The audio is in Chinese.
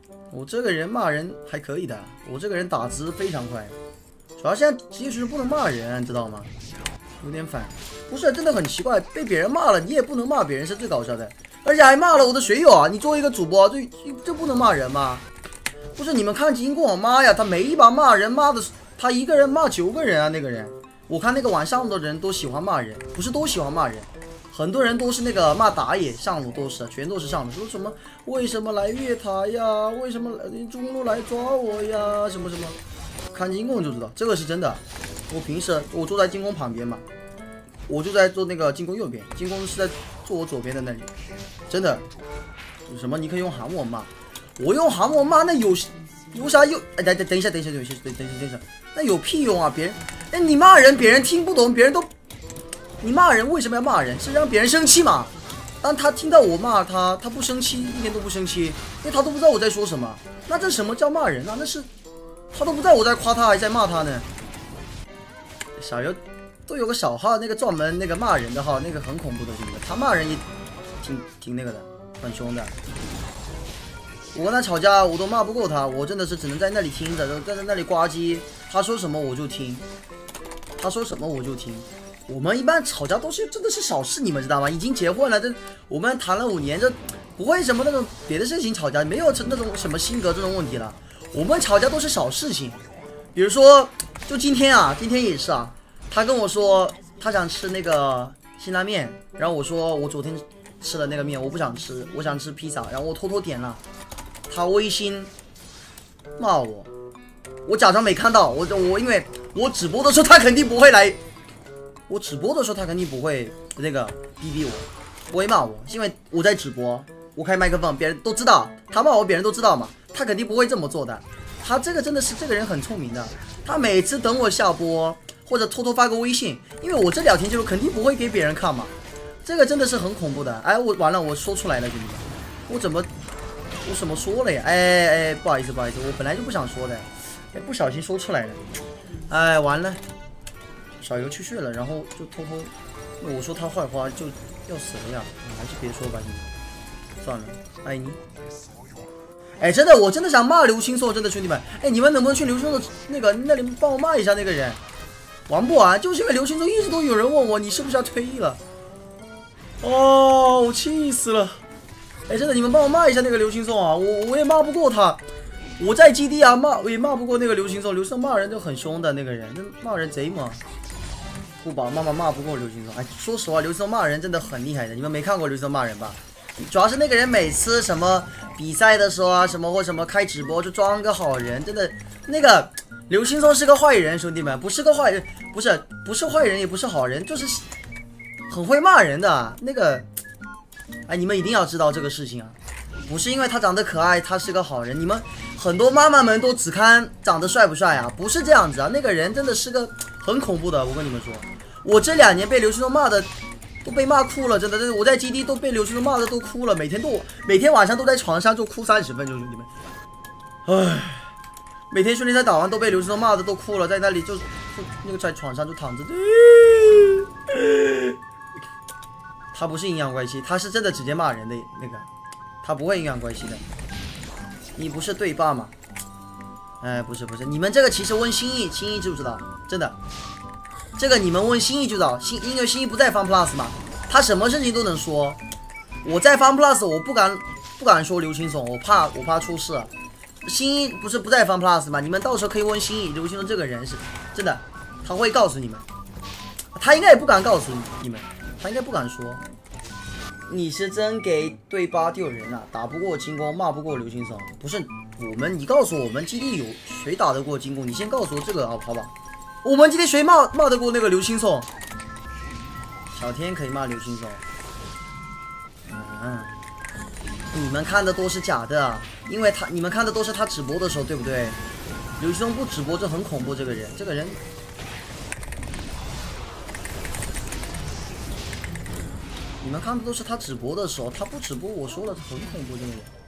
我这个人骂人还可以的，我这个人打字非常快。主要现在职业选手不能骂人，知道吗？有点烦。不是，真的很奇怪，被别人骂了，你也不能骂别人，是最搞笑的。而且还骂了我的学友啊！你作为一个主播，这不能骂人吗？不是，你们看金光，妈呀，他每一把骂人骂的，他一个人骂9个人啊！那个人，我看那个晚上的人都喜欢骂人，不是都喜欢骂人。很多人都是那个骂打野上路，全都是上路，说什么为什么来越塔呀，为什么中路来抓我呀，什么什么。看进攻就知道，这个是真的。我平时我坐在进攻旁边嘛，我就在做那个进攻右边，进攻是在坐我左边的那里。真的，什么你可以用韩文骂，我用韩文骂那有啥用？哎，等一下，那有屁用啊！别人，哎，你骂人，别人听不懂，别人都。你骂人为什么要骂人？是让别人生气嘛？但他听到我骂他，他不生气，一点都不生气，因为他都不知道我在说什么。那这什么叫骂人啊？那是他都不知道我在夸他，还在骂他呢。小游都有个小号，那个专门那个骂人的号，那个很恐怖的，兄弟们，他骂人也挺那个的，很凶的。我跟他吵架，我都骂不过他，我真的是只能在那里听着，在那里呱唧，他说什么我就听，他说什么我就听。我们一般吵架都是真的是小事，你们知道吗？已经结婚了，这我们谈了5年，这不会什么那种别的事情吵架，没有那种什么性格这种问题了。我们吵架都是小事情，比如说就今天也是啊，他跟我说他想吃那个辛拉面，然后我说我昨天吃了那个面，我不想吃，我想吃披萨，然后我偷偷点了，他微信骂我，我假装没看到，我因为我直播的时候他肯定不会来。我直播的时候，他肯定不会那个逼我，不会骂我，因为我在直播，我开麦克风，别人都知道，他骂我，别人都知道嘛，他肯定不会这么做的。他这个真的是这个人很聪明的，他每次等我下播或者偷偷发个微信，因为我这聊天记录肯定不会给别人看嘛，这个真的是很恐怖的。哎，我完了，我说出来了，兄弟们，我怎么说了呀？哎，不好意思，我本来就不想说的，哎，不小心说出来了，哎，完了。小游去睡了，然后就偷偷，我说他坏话就要死了呀，还是别说吧，你算了，爱你。哎，真的，我真的想骂刘青松，真的兄弟们，哎，你们能不能去刘青松的那里帮我骂一下那个人？玩不玩？就是因为刘青松一直都有人问我，你是不是要退役了？哦，我气死了！哎，真的，你们帮我骂一下那个刘青松啊，我也骂不过他。我在基地啊我也骂不过那个刘青松，刘青松骂人就很凶的那个人，那骂人贼嘛。不宝妈妈骂不过刘青松，哎，说实话，刘青松骂人真的很厉害的，你们没看过刘青松骂人吧？主要是那个人每次什么比赛的时候啊，什么或什么开直播就装个好人，真的，那个刘青松是个坏人，兄弟们，不是个坏人，不是坏人，也不是好人，就是很会骂人的那个，哎，你们一定要知道这个事情啊，不是因为他长得可爱，他是个好人，你们很多妈妈们都只看长得帅不帅啊，不是这样子啊，那个人真的是个。很恐怖的，我跟你们说，我这2年被刘青松骂的都被骂哭了，真的，我在基地都被刘青松骂的都哭了，每天晚上都在床上就哭30分钟，兄弟们，唉，每天训练赛打完都被刘青松骂的都哭了，在那里就那个在床上就躺着，他不是阴阳怪气，他是真的直接骂人的那个，他不会阴阳怪气的，你不是对爸吗？哎，不是，你们这个其实问心意知不知道？真的，这个你们问心意就知道，因为心意不在 FunPlus 嘛，他什么事情都能说。我在 FunPlus 我不敢说刘青松，我怕出事。心意不在 FunPlus 嘛，你们到时候可以问心意，刘青松这个人是真的，他会告诉你们，他应该也不敢告诉你们，他应该不敢说。你是真给对巴丢人啊，打不过金光，骂不过刘青松，不是。你告诉我们基地有谁打得过金宫？你先告诉我这个好吧？我们基地谁骂得过那个刘青松？小天可以骂刘青松。你们看的都是假的，因为你们看的都是他直播的时候，对不对？刘青松不直播就很恐怖，这个人，你们看的都是他直播的时候，他不直播，我说了很恐怖，这个人。